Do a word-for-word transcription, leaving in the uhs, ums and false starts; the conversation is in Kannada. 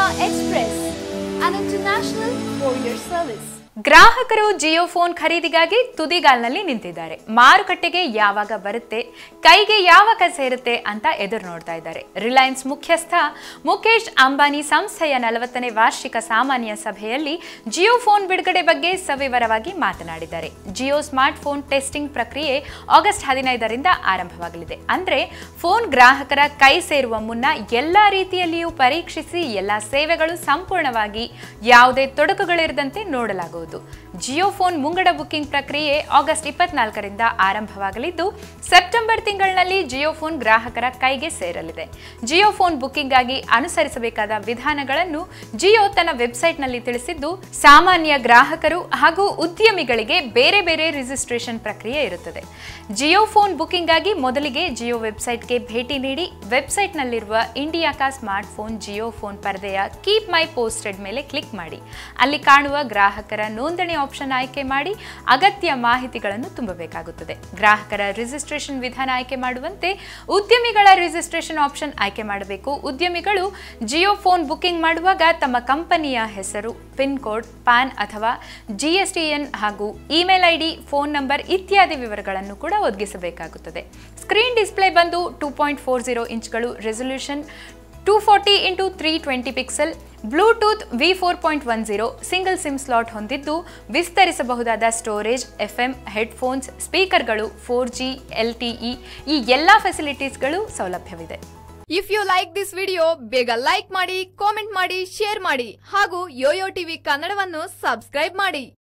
Express, an international courier service. ಗ್ರಾಹಕರು ಜಿಯೋ ಫೋನ್ ಖರೀದಿಗಾಗಿ ತುದಿಗಾಲ್ನಲ್ಲಿ ನಿಂತಿದ್ದಾರೆ. ಮಾರುಕಟ್ಟೆಗೆ ಯಾವಾಗ ಬರುತ್ತೆ, ಕೈಗೆ ಯಾವಾಗ ಸೇರುತ್ತೆ ಅಂತ ಎದುರು ನೋಡ್ತಾ ಇದ್ದಾರೆ. ರಿಲಯನ್ಸ್ ಮುಖ್ಯಸ್ಥ ಮುಕೇಶ್ ಅಂಬಾನಿ ಸಂಸ್ಥೆಯ ನಲವತ್ತನೇ ವಾರ್ಷಿಕ ಸಾಮಾನ್ಯ ಸಭೆಯಲ್ಲಿ ಜಿಯೋ ಫೋನ್ ಬಿಡುಗಡೆ ಬಗ್ಗೆ ಸವಿವರವಾಗಿ ಮಾತನಾಡಿದ್ದಾರೆ. ಜಿಯೋ ಸ್ಮಾರ್ಟ್ ಫೋನ್ ಟೆಸ್ಟಿಂಗ್ ಪ್ರಕ್ರಿಯೆ ಆಗಸ್ಟ್ ಹದಿನೈದರಿಂದ ಆರಂಭವಾಗಲಿದೆ. ಅಂದ್ರೆ ಫೋನ್ ಗ್ರಾಹಕರ ಕೈ ಸೇರುವ ಮುನ್ನ ಎಲ್ಲಾ ರೀತಿಯಲ್ಲಿಯೂ ಪರೀಕ್ಷಿಸಿ ಎಲ್ಲಾ ಸೇವೆಗಳು ಸಂಪೂರ್ಣವಾಗಿ ಯಾವುದೇ ತೊಡಕುಗಳಿರದಂತೆ ನೋಡಲಾಗುವುದು. ಜಿಯೋ ಫೋನ್ ಮುಂಗಡ ಬುಕಿಂಗ್ ಪ್ರಕ್ರಿಯೆ ಆಗಸ್ಟ್ ಇಪ್ಪತ್ನಾಲ್ಕರಿಂದ ಆರಂಭವಾಗಲಿದ್ದು ಸೆಪ್ಟೆಂಬರ್ ತಿಂಗಳಿನಲ್ಲಿ ಜಿಯೋ ಫೋನ್ ಗ್ರಾಹಕರ ಕೈಗೆ ಸೇರಲಿದೆ. ಜಿಯೋ ಫೋನ್ ಬುಕಿಂಗ್ ಆಗಿ ಅನುಸರಿಸಬೇಕಾದ ವಿಧಾನಗಳನ್ನು ಜಿಯೋ ತನ್ನ ವೆಬ್ಸೈಟ್ನಲ್ಲಿ ತಿಳಿಸಿದ್ದು, ಸಾಮಾನ್ಯ ಗ್ರಾಹಕರು ಹಾಗೂ ಉದ್ಯಮಿಗಳಿಗೆ ಬೇರೆ ಬೇರೆ ರಿಜಿಸ್ಟ್ರೇಷನ್ ಪ್ರಕ್ರಿಯೆ ಇರುತ್ತದೆ. ಜಿಯೋ ಫೋನ್ ಬುಕಿಂಗ್ ಆಗಿ ಮೊದಲಿಗೆ ಜಿಯೋ ವೆಬ್ಸೈಟ್ಗೆ ಭೇಟಿ ನೀಡಿ ವೆಬ್ಸೈಟ್ನಲ್ಲಿರುವ ಇಂಡಿಯಾಕಾ ಸ್ಮಾರ್ಟ್ ಫೋನ್ ಜಿಯೋ ಫೋನ್ ಪರದೆಯ ಕೀಪ್ ಮೈ ಪೋಸ್ಟೆಡ್ ಮೇಲೆ ಕ್ಲಿಕ್ ಮಾಡಿ. ಅಲ್ಲಿ ಕಾಣುವ ಗ್ರಾಹಕರ ನೋಂದಣಿ ಆಪ್ಷನ್ ಆಯ್ಕೆ ಮಾಡಿ ಅಗತ್ಯ ಮಾಹಿತಿಗಳನ್ನು ತುಂಬಬೇಕಾಗುತ್ತದೆ. ಗ್ರಾಹಕರ ರಿಜಿಸ್ಟ್ರೇಷನ್ ವಿಧಾನ ಆಯ್ಕೆ ಮಾಡುವಂತೆ ಉದ್ಯಮಿಗಳ ರಿಜಿಸ್ಟ್ರೇಷನ್ ಆಪ್ಷನ್ ಆಯ್ಕೆ ಮಾಡಬೇಕು. ಉದ್ಯಮಿಗಳು ಜಿಯೋ ಫೋನ್ ಬುಕಿಂಗ್ ಮಾಡುವಾಗ ತಮ್ಮ ಕಂಪನಿಯ ಹೆಸರು, ಪಿನ್ ಕೋಡ್, ಪ್ಯಾನ್ ಅಥವಾ ಜಿಎಸ್ಟಿಎನ್ ಹಾಗೂ ಇಮೇಲ್ ಐಡಿ, ಫೋನ್ ನಂಬರ್ ಇತ್ಯಾದಿ ವಿವರಗಳನ್ನು ಕೂಡ ಒದಗಿಸಬೇಕಾಗುತ್ತದೆ. ಸ್ಕ್ರೀನ್ ಡಿಸ್ಪ್ಲೇ ಬಂದು ಟೂ ಪಾಯಿಂಟ್ ಫೋರ್ ಜೀರೋ ಇಂಚ್ಗಳು, resolution two forty into three twenty pixel, bluetooth V four point one zero, single SIM slot ಹೊಂದಿದ್ದು ವಿಸ್ತರಿಸಬಹುದಾದ ಸ್ಟೋರೇಜ್, ಎಫ್ಎಂ, ಹೆಡ್ಫೋನ್ಸ್, ಸ್ಪೀಕರ್ಗಳು, four G, L T E ಈ ಎಲ್ಲ ಫೆಸಿಲಿಟೀಸ್ಗಳು ಸೌಲಭ್ಯವಿದೆ. If you like this video, ಬೇಗ ಲೈಕ್ ಮಾಡಿ, ಕಾಮೆಂಟ್ ಮಾಡಿ, ಶೇರ್ ಮಾಡಿ ಹಾಗೂ ಯೋಯೋ ಟಿವಿ ಕನ್ನಡವನ್ನು ಸಬ್ಸ್ಕ್ರೈಬ್ ಮಾಡಿ.